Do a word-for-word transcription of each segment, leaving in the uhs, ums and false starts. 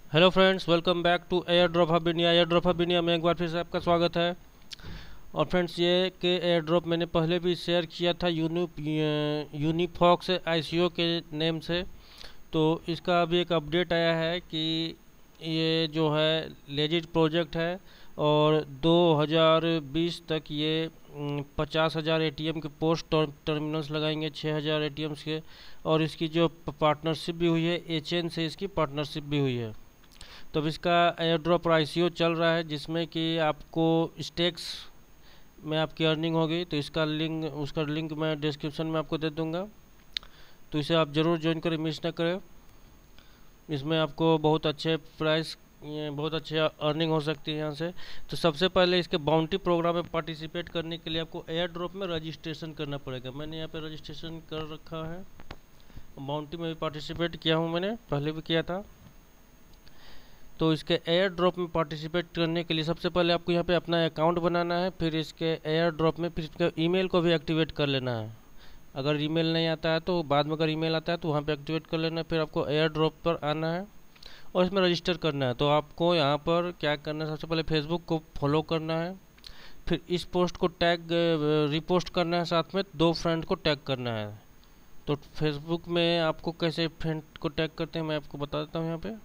Hello friends, welcome back to Airdrop Hub India. Airdrop Hub India में एक बार फिर से आपका स्वागत है। और फ्रेंड्स, ये के एयर ड्रॉप मैंने पहले भी शेयर किया था यूनि यूनिफॉक्स आईसीओ के नेम से। तो इसका अभी एक अपडेट आया है कि ये जो है लेजिट प्रोजेक्ट है और दो हज़ार बीस तक ये पचास हज़ार ए टी एम के पोस्ट टर्मिनल्स लगाएंगे, छः हज़ार ए टी एम्स के। और इसकी जो पार्टनरशिप भी हुई है, एच एन से इसकी पार्टनरशिप भी हुई है। तो अब इसका एयर ड्रॉप आईसीओ चल रहा है जिसमें कि आपको स्टेक्स में आपकी अर्निंग होगी। तो इसका लिंक उसका लिंक मैं डिस्क्रिप्शन में आपको दे दूंगा, तो इसे आप ज़रूर ज्वाइन करें, मिस ना करें। इसमें आपको बहुत अच्छे प्राइस, बहुत अच्छे अर्निंग हो सकती है यहाँ से। तो सबसे पहले इसके बाउंटी प्रोग्राम में पार्टिसिपेट करने के लिए आपको एयर ड्रॉप में रजिस्ट्रेशन करना पड़ेगा। मैंने यहाँ पे रजिस्ट्रेशन कर रखा है, बाउंटी में भी पार्टिसिपेट किया हूँ, मैंने पहले भी किया था। तो इसके एयर ड्रॉप में पार्टिसिपेट करने के लिए सबसे पहले आपको यहाँ पे अपना अकाउंट बनाना है। फिर इसके एयर ड्रॉप में फिर इसके ईमेल को भी एक्टिवेट कर लेना है। अगर ईमेल नहीं आता है तो बाद में अगर ईमेल आता है तो वहाँ पे एक्टिवेट कर लेना है। फिर आपको एयर ड्रॉप पर आना है और इसमें रजिस्टर करना है। तो आपको यहाँ पर क्या करना है, सबसे पहले फेसबुक को फॉलो करना है। फिर इस पोस्ट को टैग रिपोस्ट करना है, साथ में दो फ्रेंड को टैग करना है। तो फेसबुक में आपको कैसे फ्रेंड को टैग करते हैं मैं आपको बता देता हूँ यहाँ पे।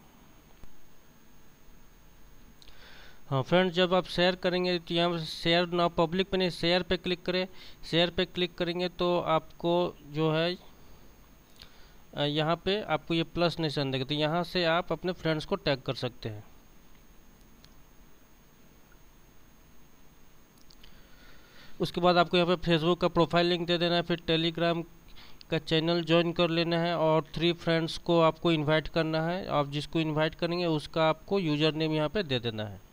हाँ फ्रेंड्स, जब आप शेयर करेंगे तो यहाँ पर शेयर नाउ पब्लिक पे नहीं, शेयर पे क्लिक करें। शेयर पे क्लिक करेंगे तो आपको जो है यहाँ पे आपको ये प्लस निशान देगा, तो यहाँ से आप अपने फ्रेंड्स को टैग कर सकते हैं। उसके बाद आपको यहाँ पे फेसबुक का प्रोफाइल लिंक दे देना है। फिर टेलीग्राम का चैनल ज्वाइन कर लेना है और थ्री फ्रेंड्स को आपको इनवाइट करना है। आप जिसको इनवाइट करेंगे उसका आपको यूज़र नेम यहाँ पे दे देना है।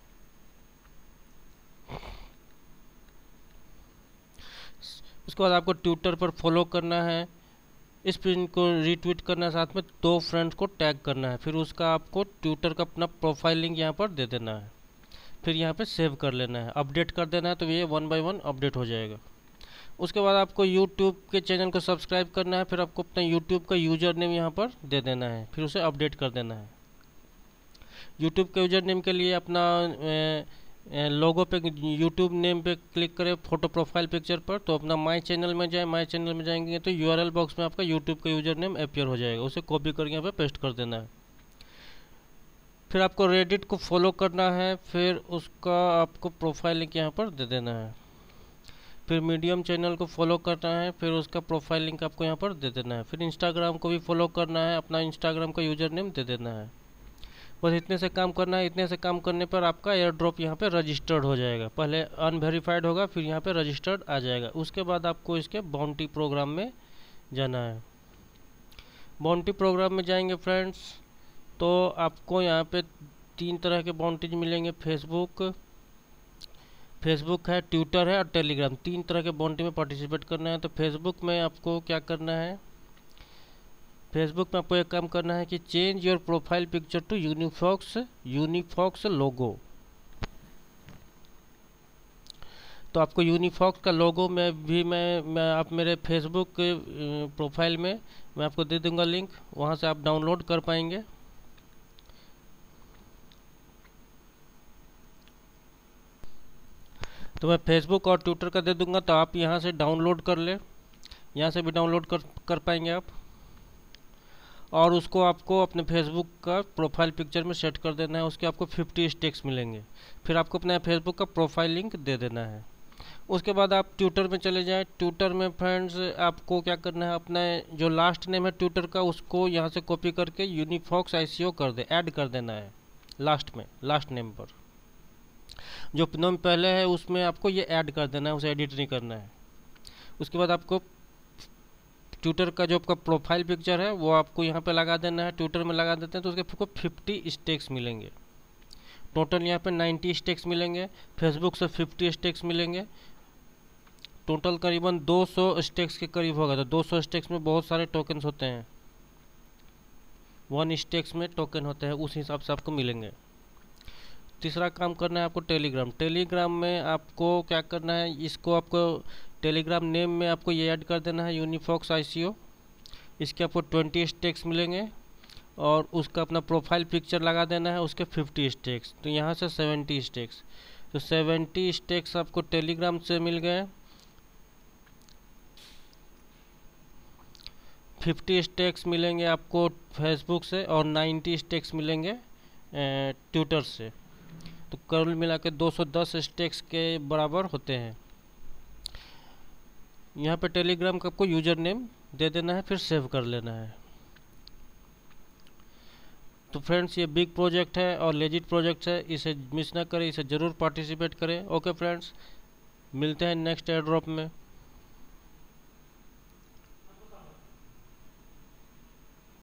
उसके बाद आपको ट्विटर पर फॉलो करना है, इस पिन को रीट्वीट करना है, साथ में दो फ्रेंड्स को टैग करना है। फिर उसका आपको ट्विटर का अपना प्रोफाइल लिंक यहाँ पर दे देना है। फिर यहाँ पे सेव कर लेना है, अपडेट कर देना है, तो ये वन बाय वन अपडेट हो जाएगा। उसके बाद आपको यूट्यूब के चैनल को सब्सक्राइब करना है। फिर आपको अपना यूट्यूब का यूज़र नेम यहाँ पर दे देना है, फिर उसे अपडेट कर देना है। यूट्यूब के यूज़र नेम के लिए अपना लोगो पे यूट्यूब नेम पे क्लिक करें, फोटो प्रोफाइल पिक्चर पर, तो अपना माई चैनल में जाए। माई चैनल में जाएंगे तो यूआरएल बॉक्स में आपका यूट्यूब का यूज़र नेम अपियर हो जाएगा, उसे कॉपी करके यहाँ पे पेस्ट कर देना है। फिर आपको रेडिट को फॉलो करना है, फिर उसका आपको प्रोफाइल लिंक यहाँ पर दे देना है। फिर मीडियम चैनल को फॉलो करना है, फिर उसका प्रोफाइल लिंक आपको यहाँ पर दे देना है। फिर इंस्टाग्राम को भी फॉलो करना है, अपना इंस्टाग्राम का यूज़र नेम दे देना है। बस इतने से काम करना है। इतने से काम करने पर आपका एयर ड्रॉप यहाँ पे रजिस्टर्ड हो जाएगा। पहले अनवेरीफाइड होगा, फिर यहाँ पे रजिस्टर्ड आ जाएगा। उसके बाद आपको इसके बाउंटी प्रोग्राम में जाना है। बाउंटी प्रोग्राम में जाएंगे फ्रेंड्स तो आपको यहाँ पे तीन तरह के बाउंटीज मिलेंगे। फेसबुक फेसबुक है, ट्विटर है और टेलीग्राम। तीन तरह के बाउंटी में पार्टिसिपेट करना है। तो फेसबुक में आपको क्या करना है, फेसबुक में आपको एक काम करना है कि change your profile picture to Unifox Unifox logo. तो आपको यूनिफॉक्स का लोगो में भी मैं मैं आप मेरे फेसबुक के प्रोफाइल में मैं आपको दे दूंगा लिंक, वहाँ से आप डाउनलोड कर पाएंगे। तो मैं फेसबुक और ट्विटर का दे दूंगा, तो आप यहाँ से डाउनलोड कर ले, यहाँ से भी डाउनलोड कर कर पाएंगे आप। और उसको आपको अपने फेसबुक का प्रोफाइल पिक्चर में सेट कर देना है। उसके आपको फिफ्टी स्टेक्स मिलेंगे। फिर आपको अपना फेसबुक का प्रोफाइल लिंक दे देना है। उसके बाद आप ट्विटर में चले जाएं। ट्विटर में फ्रेंड्स आपको क्या करना है, अपना जो लास्ट नेम है ट्विटर का उसको यहाँ से कॉपी करके यूनिफॉक्स आईसीओ कर दे ऐड कर देना है लास्ट में, लास्ट नेम पर। जो नेम पहले है उसमें आपको ये ऐड कर देना है, उसे एडिट नहीं करना है। उसके बाद आपको ट्विटर का जो आपका प्रोफाइल पिक्चर है वो आपको यहाँ पे लगा देना है। ट्विटर में लगा देते हैं तो उसके आपको फिफ्टी स्टेक्स मिलेंगे। टोटल यहाँ पे नाइन्टी स्टेक्स मिलेंगे। फेसबुक से फिफ्टी स्टेक्स मिलेंगे। टोटल करीबन दो सौ स्टेक्स के करीब होगा। तो दो सौ स्टेक्स में बहुत सारे टोकन्स होते हैं, वन स्टेक्स में टोकन होते हैं, उस हिसाब से आपको मिलेंगे। तीसरा काम करना है आपको टेलीग्राम। टेलीग्राम में आपको क्या करना है, इसको आपको टेलीग्राम नेम में आपको ये ऐड कर देना है यूनिफॉक्स आईसीओ। इसके आपको ट्वेंटी स्टेक्स मिलेंगे और उसका अपना प्रोफाइल पिक्चर लगा देना है, उसके फिफ्टी स्टेक्स। तो यहाँ से सेवेंटी स्टेक्स, तो सेवेंटी स्टेक्स आपको टेलीग्राम से मिल गए। फिफ्टी स्टेक्स मिलेंगे आपको फेसबुक से और नाइन्टी स्टेक्स मिलेंगे ट्विटर से। तो कुल मिला के दो सौ दस स्टेक्स के बराबर होते हैं। यहाँ पे टेलीग्राम का आपको यूजर नेम दे देना है, फिर सेव कर लेना है। तो फ्रेंड्स ये बिग प्रोजेक्ट है और लेजिट प्रोजेक्ट है, इसे मिस ना करें, इसे ज़रूर पार्टिसिपेट करें। ओके फ्रेंड्स, मिलते हैं नेक्स्ट एयर ड्रॉप में।